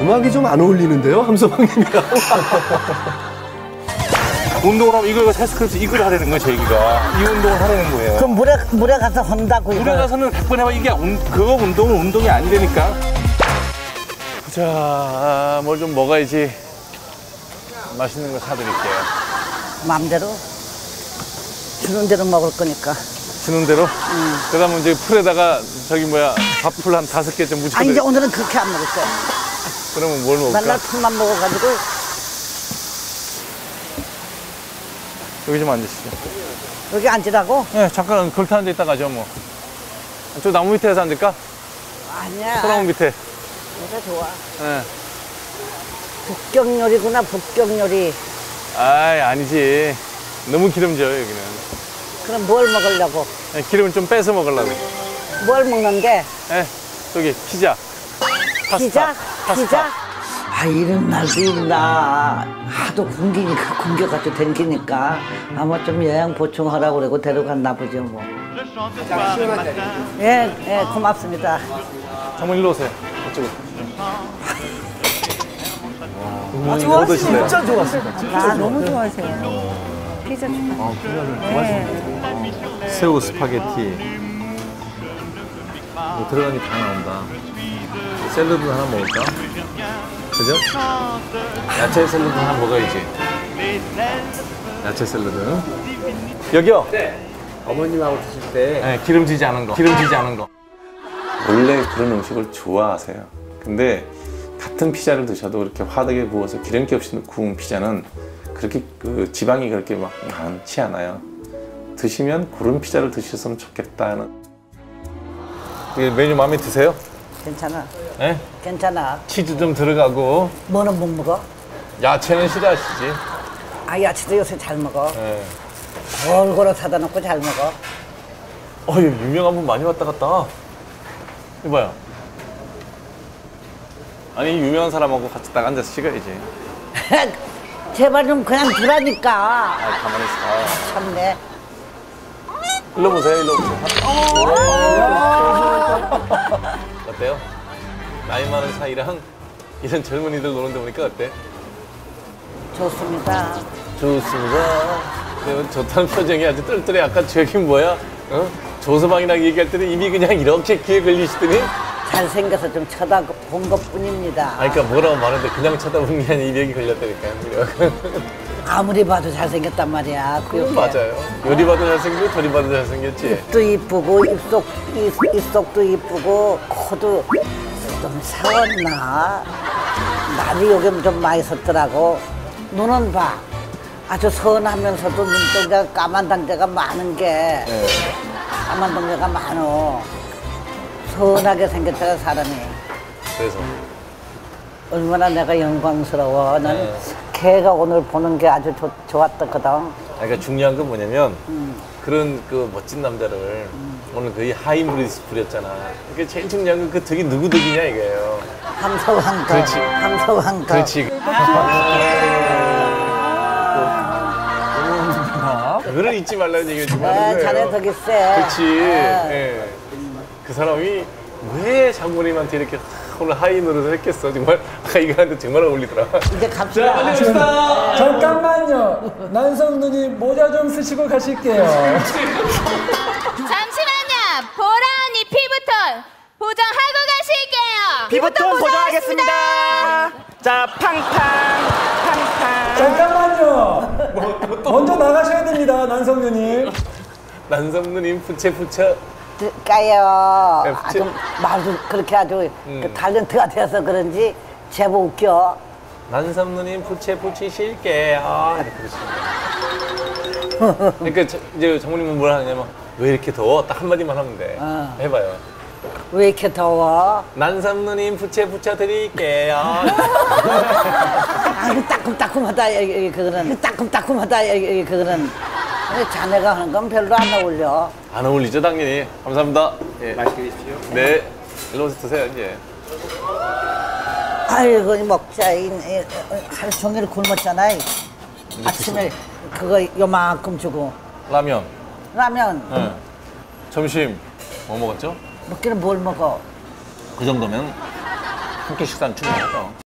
음악이 좀 안 어울리는데요, 함서방님이랑. 운동을 하면 이거 헬스클럽에서 이걸 하라는 거예요, 제 얘기가. 이 운동을 하라는 거예요. 그럼 물에 가서 헌다고. 물에 가서는 100번 해봐. 이게 그거 운동은 운동이 아니라니까. 자, 뭘 좀 먹어야지. 맛있는 거 사드릴게요. 마음대로 주는 대로 먹을 거니까. 주는 대로? 그 다음에 이제 풀에다가 밥풀 한 5개 좀 묻혀드릴게요. 이제 오늘은 그렇게 안 먹을 거야. 그러면 뭘 먹을까? 맨날 풀만 먹어가지고. 여기 좀 앉으시죠. 여기 앉으라고? 네, 잠깐 걸터 앉아 있다 가죠, 뭐. 저 나무 밑에서 앉을까? 아니야. 소나무 밑에. 내가 좋아. 네. 북경 요리구나, 북경 요리. 아이, 아니지. 너무 기름져요, 여기는. 그럼 뭘 먹으려고? 네, 기름을 좀 빼서 먹으려고. 뭘 먹는데? 네, 저기 피자. 피자? 피자? 아, 이런 날도 있나. 하도 굶겨가지고 댕기니까 아마 좀 영양 보충하라고 그러고 데려갔나 보죠, 뭐. 예, 예, 고맙습니다. 장모님 일로 오세요. 이쪽으로. 좋아하시네. 진짜 좋았어요. 아, 너무 좋아하세요. 피자 좋아. 피자를 네. 새우 스파게티. 뭐 들어가니 다 나온다. 샐러드 하나 먹을까? 그죠? 야채 샐러드 하나 먹어야지. 야채 샐러드. 여기요? 네. 어머님하고 드실 때. 네, 기름지지 않은 거. 기름지지 않은 거. 원래 그런 음식을 좋아하세요. 근데 같은 피자를 드셔도 이렇게 화덕에 부어서 기름기 없이 구운 피자는 그렇게 지방이 그렇게 막 많지 않아요. 드시면 그런 피자를 드셨으면 좋겠다는. 메뉴 마음에 드세요? 괜찮아. 네? 괜찮아. 치즈 좀 들어가고. 뭐는 못 먹어? 야채는 싫어하시지? 아, 야채도 요새 잘 먹어. 네. 골고루 사다 놓고 잘 먹어. 유명한 분 많이 왔다 갔다. 이봐요. 아니, 유명한 사람하고 같이 딱 앉아서 찍어야지. 제발 좀 그냥 두라니까. 아, 가만히 있어. 참네. 일로 보세요, 일로 보세요. 어때요? 나이 많은 사이랑 이런 젊은이들 노는 데 보니까 어때? 좋습니다. 좋습니다. 좋다는 표정이 아주 뜰뜰해. 아까 저기 뭐야? 조서방이랑 얘기할 때는 입이 그냥 이렇게 귀에 걸리시더니. 잘생겨서 좀 쳐다본 것 뿐입니다. 아니, 그러니까 뭐라고 말하는데 그냥 쳐다보는 게 아니라 입에 여기 걸렸다니까요. 아무리 봐도 잘생겼단 말이야. 그건 맞아요. 요리 봐도 잘생기고 저리 봐도 잘생겼지. 입도 이쁘고 입속도 이쁘고 코도 좀 세웠나. 날이 요즘 좀 많이 섰더라고. 눈은 봐. 아주 선하면서도 눈동자가 까만 단자가 많은 게. 까만 동자가 많어. 선하게 생겼잖아, 사람이. 그래서 얼마나 내가 영광스러워. 난 걔가 오늘 보는 게 아주 좋았거든. 그러니까 중요한 건 뭐냐면 그런 그 멋진 남자를 오늘 거의 하이브리드 부렸잖아. 그게 제일 중요한 건 그 덕이 누구 덕이냐 이거예요. 함서왕 덕. 그렇지. 함서왕 덕. 그렇지. 그거를 잊지 말라는 얘기를 좀 하는 거예요. 자네 덕이 세. 그렇지. 예. 그 사람이 왜 장모님한테 이렇게 오늘 하이 노릇을 했겠어. 정말 이거한테 정말 어울리더라. 이제 갑시다. 잠깐만요. 난성 누님 모자 좀 쓰시고 가실게요. 잠시만요. 보라니 피부톤 보정하고 가실게요. 피부톤 보정하겠습니다. 자, 팡팡. 잠깐만요. 먼저 나가셔야 됩니다, 난성 누님. 난성 누님 부채. 까요. 네, 아주 말도 그렇게 아주 그 탤런트가 돼서 그런지 제법 웃겨. 난성 누님 부채 쉴게요. 그러시는 그러니까 이제 장모님은 뭘 하냐면 왜 이렇게 더워? 딱 한마디만 하면 돼. 해봐요. 왜 이렇게 더워? 난성 누님 부채 드릴게요. 아주 따끔따끔하다 그거는. 따끔따끔하다 그거는. 근데 자네가 하는 건 별로 안 어울려. 안 어울리죠, 당연히. 감사합니다. 예. 맛있게 드십시오. 네. 일로 오서 드세요, 이제. 아이고, 먹자. 하루 종일 굶었잖아. 아침에 그거 요만큼 주고. 라면. 라면. 점심 뭐 먹었죠? 먹기는 뭘 먹어? 그 정도면 한 끼 식사는 충분하죠.